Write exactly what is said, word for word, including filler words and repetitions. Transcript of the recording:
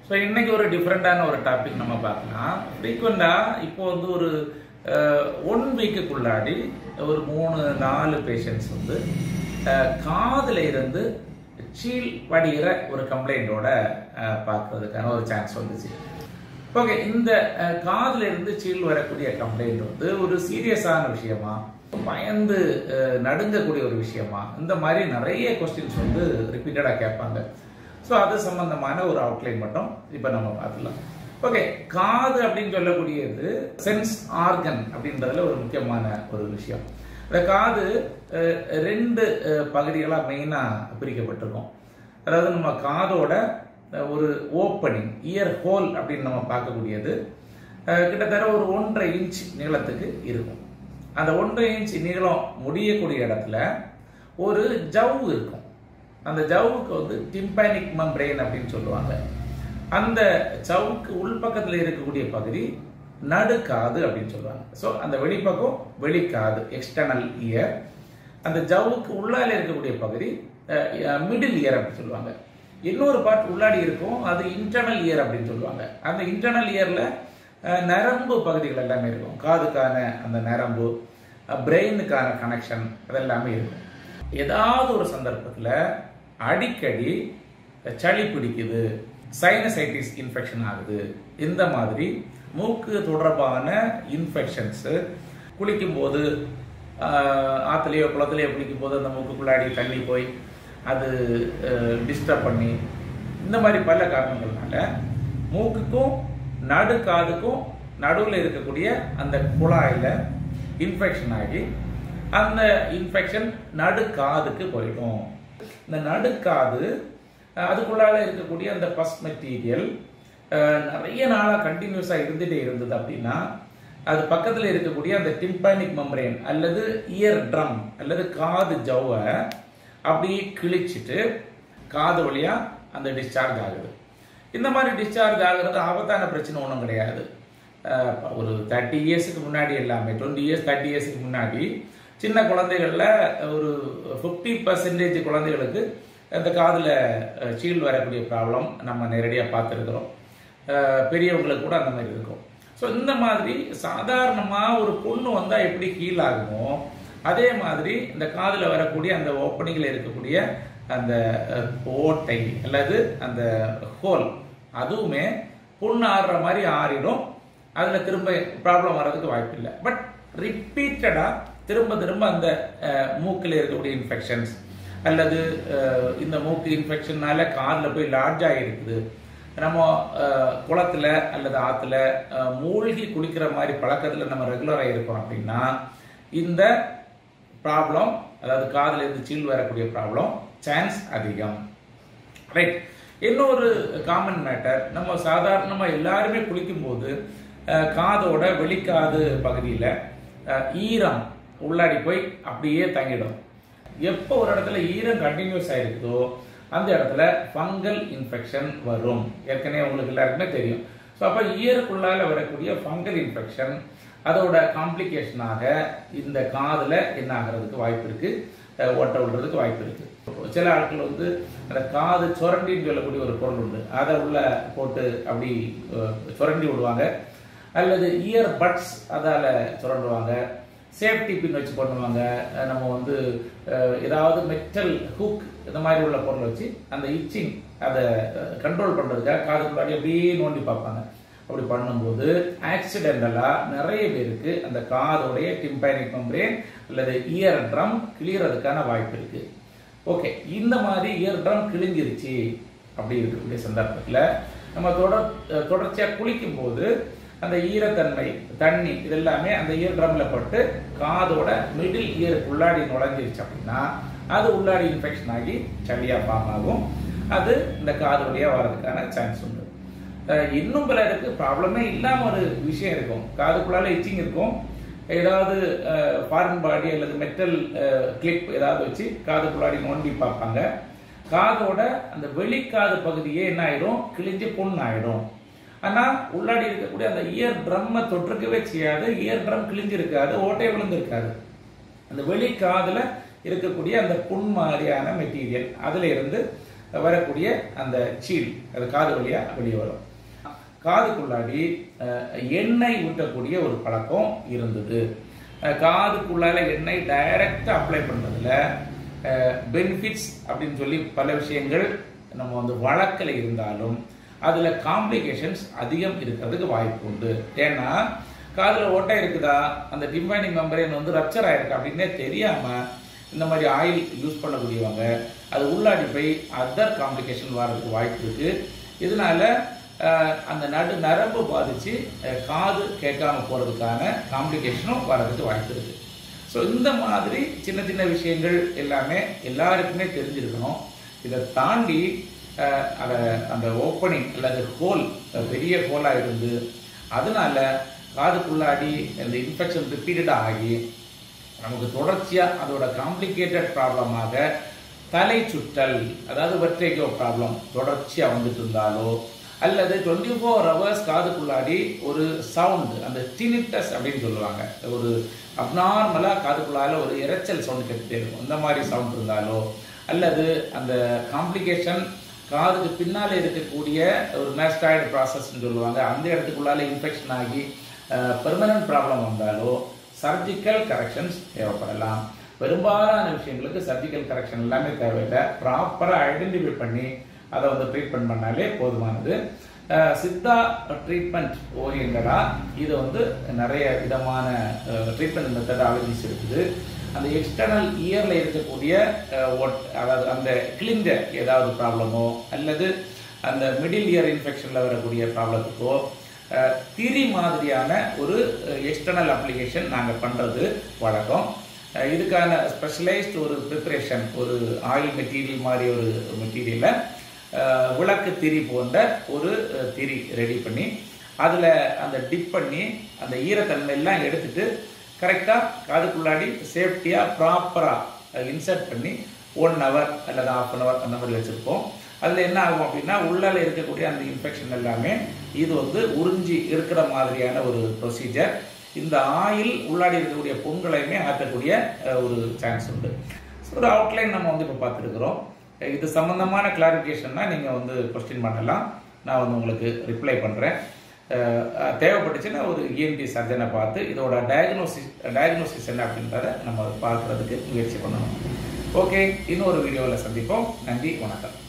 So இன்னைக்கு ஒரு டிஃப்ரெண்டான ஒரு டாபிக் நம்ம பார்க்கலாம். ஃப்ரீக்வெண்டாக இப்போ வந்து ஒரு ஒன் வீக்குக்குள்ளாடி ஒரு மூணு நாலு பேஷண்ட்ஸ் வந்து காதில் இருந்து சீல் வடிகிற ஒரு கம்ப்ளைண்டோட பார்க்கறதுக்கான ஒரு சான்ஸ் வந்துச்சு. ஓகே, இந்த காதில் இருந்து சீல் வரக்கூடிய கம்ப்ளைண்ட் வந்து ஒரு சீரியஸான விஷயமா, பயந்து நடுங்கக்கூடிய ஒரு விஷயமா, இந்த மாதிரி நிறைய கொஸ்டின்ஸ் வந்து ரிப்பீட்டடாக கேட்பாங்க. ஸோ அது சம்பந்தமான ஒரு அவுட்லைன் மட்டும் இப்போ நம்ம பார்த்துக்கலாம். ஓகே, காது அப்படின்னு சொல்லக்கூடியது சென்ஸ் ஆர்கன் அப்படின்றதுல ஒரு முக்கியமான ஒரு விஷயம். இந்த காது ரெண்டு பகுதிகளாக மெயினாக பிரிக்கப்பட்டிருக்கும். அதாவது நம்ம காதோட ஒரு ஓப்பனிங், இயர் ஹோல் அப்படின்னு நம்ம பார்க்கக்கூடியது கிட்டத்தட்ட ஒரு ஒன்றரை இன்ச் நீளத்துக்கு இருக்கும். அந்த ஒன்றரை இன்ச் நீளம் முடியக்கூடிய இடத்துல ஒரு ஜவ் இருக்கும். அந்த ஜவ்வுக்கு வந்து டிம்பானிக் மெம்பரேன் அப்படின்னு சொல்லுவாங்க. அந்த ஜவ்வுக்கு உள்பக்கத்தில் இருக்கக்கூடிய பகுதி நடுக்காது அப்படின்னு சொல்லுவாங்க. ஸோ அந்த வெளிப்பக்கம் வெளிக்காது, எக்ஸ்டர்னல் இயர். அந்த ஜவ்வுக்கு உள்ளால இருக்கக்கூடிய பகுதி மிடில் இயர் அப்படின்னு சொல்லுவாங்க. இன்னொரு பார்ட் உள்ளாடி இருக்கும், அது இன்டர்னல் இயர் அப்படின்னு சொல்லுவாங்க. அந்த இன்டர்னல் இயர்ல நரம்பு பகுதிகள் எல்லாமே இருக்கும். காதுக்கான அந்த நரம்பு, பிரெயினுக்கான கனெக்ஷன் அதெல்லாமே இருக்கும். ஏதாவது ஒரு சந்தர்ப்பத்தில் அடிக்கடி சளி பிடிக்குது, சைனசைட்டிஸ் இன்ஃபெக்ஷன் ஆகுது, இந்த மாதிரி மூக்கு தொடர்பான இன்ஃபெக்ஷன்ஸு குளிக்கும்போது, ஆற்றுலையோ குளத்துலையோ குளிக்கும் போது அந்த மூக்குக்குள்ளாடி தண்ணி போய் அது டிஸ்டர்ப் பண்ணி, இந்த மாதிரி பல காரணங்கள்னால மூக்குக்கும் நடுக்காதுக்கும் நடுவில் இருக்கக்கூடிய அந்த குழாயில் இன்ஃபெக்ஷன் ஆகி அந்த இன்ஃபெக்ஷன் நடுக்காதுக்கு போயிடும். இந்த நடுக்காது அதுக்குள்ளால இருக்கக்கூடிய அந்த பஸ் மெட்டீரியல் நிறைய நாளாக கண்டினியூஸாக இருந்துகிட்டே இருந்தது அப்படின்னா அது பக்கத்தில் இருக்கக்கூடிய அந்த டிம்பானிக் மெம்பரேன் அல்லது இயர் ட்ரம் அல்லது காது ஜவ்வை அப்படியே கிழிச்சிட்டு காது வழியாக அந்த டிஸ்சார்ஜ் ஆகுது. இந்த மாதிரி டிஸ்சார்ஜ் ஆகுறது ஆபத்தான பிரச்சனை ஒன்றும் கிடையாது. ஒரு தேர்ட்டி இயர்ஸுக்கு முன்னாடி எல்லாமே டுவெண்ட்டி இயர்ஸ் தேர்ட்டி இயர்ஸுக்கு முன்னாடி சின்ன குழந்தைகளில் ஒரு ஃபிஃப்டி பர்சன்டேஜ் குழந்தைகளுக்கு இந்த காதில் சீல் வரக்கூடிய ப்ராப்ளம் நம்ம நேரடியாக பார்த்துருக்குறோம். பெரியவங்களுக்கு கூட அந்த மாதிரி இருக்கும். ஸோ இந்த மாதிரி சாதாரணமாக ஒரு பொண்ணு வந்தால் எப்படி ஹீல் ஆகுமோ அதே மாதிரி இந்த காதில் வரக்கூடிய அந்த ஓப்பனிங்கில் இருக்கக்கூடிய அந்த ஓட்டை அல்லது அந்த ஹோல் அதுவுமே புண்ணு ஆடுற மாதிரி ஆறிடும். அதில் திரும்ப ப்ராப்ளம் வர்றதுக்கு வாய்ப்பு இல்லை. பட் ரிப்பீட்டடாக திரும்ப திரும்ப அந்த மூக்கில் இருக்கக்கூடிய இன்ஃபெக்ஷன்ஸ் அல்லது இந்த மூக்கு இன்ஃபெக்ஷன்னால காதில் போய் லார்ஜ் ஆகிருக்குது, நம்ம குளத்தில் அல்லது ஆற்றுல மூழ்கி குளிக்கிற மாதிரி பழக்கத்தில் நம்ம ரெகுலராக இருக்கோம் அப்படின்னா இந்த ப்ராப்ளம், அதாவது காதில் இருந்து சீல் வரக்கூடிய ப்ராப்ளம் சான்ஸ் அதிகம். ரைட். இன்னொரு காமன் மேட்டர், நம்ம சாதாரணமாக எல்லாருமே குளிக்கும்போது காதோட வெளிக்காது பகுதியில் ஈரம் உள்ளாடி போய் அப்படியே தங்கிடும். எப்போ ஒரு இடத்துல ஈரம் கண்டினியூஸ் ஆகிருக்குதோ அந்த இடத்துல ஃபங்கல் இன்ஃபெக்ஷன் வரும். ஏற்கனவே உங்களுக்கு எல்லாருக்குமே தெரியும். ஸோ அப்போ இயருக்குள்ளால வரக்கூடிய ஃபங்கல் இன்ஃபெக்ஷன் அதோட காம்ப்ளிகேஷனாக இந்த காதில் என்ன ஆகிறதுக்கு வாய்ப்பு இருக்குது, ஓட்ட விடுறதுக்கு வாய்ப்பு இருக்குது. சில ஆட்கள் வந்து அந்த காது சுரண்டின்னு சொல்லக்கூடிய ஒரு பொருள் உண்டு, அதை உள்ள போட்டு அப்படி சுரண்டி விடுவாங்க. அல்லது இயர் பட்ஸ் அதால் சுரண்டுவாங்க. சேஃப்டி பின் வச்சு பண்ணுவாங்க. நம்ம வந்து ஏதாவது மெட்டல் ஹூக் இந்த மாதிரி உள்ள பொருளை வச்சு அந்த இச்சிங் அதை கண்ட்ரோல் பண்ணுறதுக்காக காதுக்குள்ளாடி அப்படியே நோண்டி பார்ப்பாங்க. அப்படி பண்ணும்போது ஆக்சிடென்டலாக நிறைய பேருக்கு அந்த காதோடைய டிம்பானிக் மெம்பரேன் அல்லது இயர் ட்ரம் கிளியறதுக்கான வாய்ப்பு இருக்குது. ஓகே, இந்த மாதிரி இயர் ட்ரம் கிழிஞ்சிருச்சு அப்படி இருக்கக்கூடிய சந்தர்ப்பத்தில் நம்ம தொடர் தொடர்ச்சியாக குளிக்கும் போது அந்த ஈரத்தன்மை, தண்ணி இதெல்லாமே அந்த இயர் ட்ரம்ல பட்டு காதோட மிடில் இயருக்கு உள்ளாடி நுழைஞ்சிருச்சு அப்படின்னா அது உள்ளாடி இன்ஃபெக்ஷன் ஆகி சளியா ஃபார்ம் ஆகும். அது இந்த காது வழியாக வர்றதுக்கான சான்ஸ் உண்டு. இன்னும் பலருக்கு ப்ராப்ளமே இல்லாமல் ஒரு விஷயம் இருக்கும். காதுக்குள்ளால இச்சிங் இருக்கும். ஏதாவது ஃபாரின் பாடி அல்லது மெட்டல் கிளிப் ஏதாவது வச்சு காதுக்குள்ளாடி நோண்டி பார்ப்பாங்க. காதோட அந்த வெளிக்காது பகுதியே என்ன ஆயிடும், கிழிஞ்சு புண் ஆயிடும். ஆனால் உள்ளாடி இருக்கக்கூடிய அந்த இயர் ட்ரம்மை தொற்றுக்கவே செய்யாது. இயர் ட்ரம் கிழிஞ்சிருக்காது, ஓட்டை விழுந்திருக்காது. அந்த வெளிக்காதில் இருக்கக்கூடிய அந்த புண் மாதிரியான மெட்டீரியல் அதில் இருந்து வரக்கூடிய அந்த சீல் அது காது வழியா வெளியே வரும். காதுக்குள்ளாடி எண்ணெய் ஊற்றக்கூடிய ஒரு பழக்கம் இருந்தது. காதுக்குள்ளால எண்ணெய் டைரக்டா அப்ளை பண்றதுல பெனிஃபிட்ஸ் அப்படின்னு சொல்லி பல விஷயங்கள் நம்ம வந்து வழக்கில் இருந்தாலும் அதுல காம்ப்ளிகேஷன்ஸ் அதிகம் இருக்கிறதுக்கு வாய்ப்பு உண்டு. ஏன்னா காதுல ஓட்டை இருக்குதா, அந்த டிம்பைனிங் மெம்பரேன் வந்து ரப்சர் ஆயிருக்கு அப்படின்னே தெரியாம இந்த மாதிரி ஆயில் யூஸ் பண்ணக்கூடியவங்க அது உள்ளாடி போய் அதர் காம்ப்ளிகேஷன் வர்றதுக்கு வாய்ப்பு இருக்கு. இதனால அந்த நடு நரம்பு பாதிச்சு காது கேட்காம போறதுக்கான காம்ப்ளிகேஷனும் வர்றதுக்கு வாய்ப்பு இருக்கு. ஸோ இந்த மாதிரி சின்ன சின்ன விஷயங்கள் எல்லாமே எல்லாருக்குமே தெரிஞ்சிருக்கணும். இதை தாண்டி அதை அந்த ஓப்பனிங் அல்லது ஹோல் பெரிய ஹோலாக இருந்து அதனால காதுக்குள்ளாடி இந்த இன்ஃபெக்ஷன் ரிப்பீட்டடாக ஆகி நமக்கு தொடர்ச்சியாக அதோட காம்ப்ளிகேட்டட் ப்ராப்ளமாக தலை சுற்றல், அதாவது வெர்டிகோ ப்ராப்ளம் தொடர்ச்சியாக வந்துட்டு இருந்தாலோ அல்லது டுவெண்ட்டி ஃபோர் ஹவர்ஸ் காதுக்குள்ளாடி ஒரு சவுண்டு, அந்த டினிட்டஸ் அப்படின்னு சொல்லுவாங்க, ஒரு அப்நார்மலாக காதுக்குள்ளால ஒரு இரைச்சல் சவுண்டு கேட்டுகிட்டே இருக்கும், இந்த மாதிரி சவுண்ட் இருந்தாலோ அல்லது அந்த காம்ப்ளிகேஷன் காதுக்கு பின்னால் இருக்கக்கூடிய ஒரு மேஸ்டாய்டு ப்ராசஸ்ன்னு சொல்லுவாங்க, அந்த இடத்துக்குள்ளால இன்ஃபெக்ஷன் ஆகி பெர்மனன்ட் ப்ராப்ளம் வந்தாலோ சர்ஜிக்கல் கரெக்ஷன்ஸ் தேவைப்படலாம். பெரும்பாலான விஷயங்களுக்கு சர்ஜிக்கல் கரெக்ஷன் எல்லாமே தேவையில்லை. ப்ராப்பராக ஐடென்டிஃபை பண்ணி அதை வந்து ட்ரீட்மெண்ட் பண்ணாலே போதுமானது. சித்தா ட்ரீட்மெண்ட் ஓரியன்டா இது வந்து நிறைய விதமான ட்ரீட்மெண்ட் மெத்தடாலஜிஸ் இருக்குது. அந்த எக்ஸ்டர்னல் இயர்ல இருக்கக்கூடிய அதாவது அந்த கிளிஞ்ச ஏதாவது ப்ராப்ளமோ அல்லது அந்த மிடில் இயர் இன்ஃபெக்ஷன்ல வரக்கூடிய ப்ராப்ளத்துக்கோ திரி மாதிரியான ஒரு எக்ஸ்டர்னல் அப்ளிகேஷன் நாங்கள் பண்றது வழக்கம். இதுக்கான ஸ்பெஷலைஸ்ட் ஒரு ப்ரிப்பரேஷன், ஒரு ஆயில் மெட்டீரியல் மாதிரி ஒரு மெட்டீரியலை விளக்கு திரி போன்ற ஒரு திரி ரெடி பண்ணி அதில் அந்த டிப் பண்ணி அந்த ஈரத்தன்மை எல்லாம் எடுத்துட்டு கரெக்டாக காதுக்குள்ளாடி சேஃப்டியாக ப்ராப்பராக இன்சர்ட் பண்ணி ஒன் ஹவர் அல்லது ஹாஃப் அன் ஹவர் அந்த மாதிரி வச்சுருப்போம். அதில் என்ன ஆகும் அப்படின்னா உள்ளால இருக்கக்கூடிய அந்த இன்ஃபெக்ஷன் எல்லாமே இது வந்து உறிஞ்சி இருக்கிற மாதிரியான ஒரு ப்ரொசீஜர். இந்த ஆயில் உள்ளாடி இருக்கக்கூடிய புண்களையுமே ஆற்றக்கூடிய ஒரு சான்ஸ் உண்டு. ஸோ ஒரு அவுட்லைன் நம்ம வந்து இப்போ பார்த்துருக்குறோம். இது சம்பந்தமான கிளாரிஃபிகேஷன்னா நீங்கள் வந்து கொஸ்டின் பண்ணலாம், நான் வந்து உங்களுக்கு ரிப்ளை பண்ணுறேன். தேவைப்பட்டுச்சுன்னா ஒரு இஎன்டி சர்ஜனை பார்த்து இதோட டயக்னோசிஸ் டயக்னோசிஸ் என்ன அப்படின்றத நம்ம பார்க்குறதுக்கு முயற்சி பண்ணணும். ஓகே, இன்னொரு வீடியோவில் சந்திப்போம். நன்றி, வணக்கம்.